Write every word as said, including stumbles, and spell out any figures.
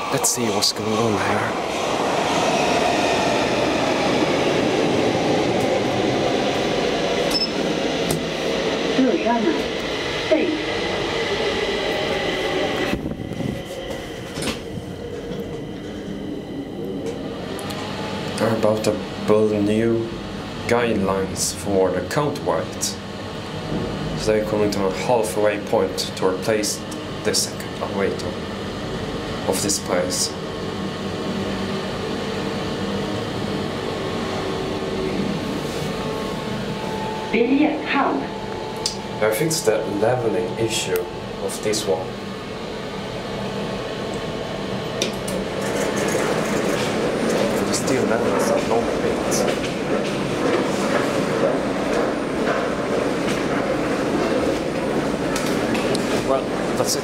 Let's see what's going on here. They're about to build new guidelines for the counterweight. So they're coming to a halfway point to replace the second elevator of this place. I fixed the leveling issue of this one. It still levels a long bit. Well, that's it.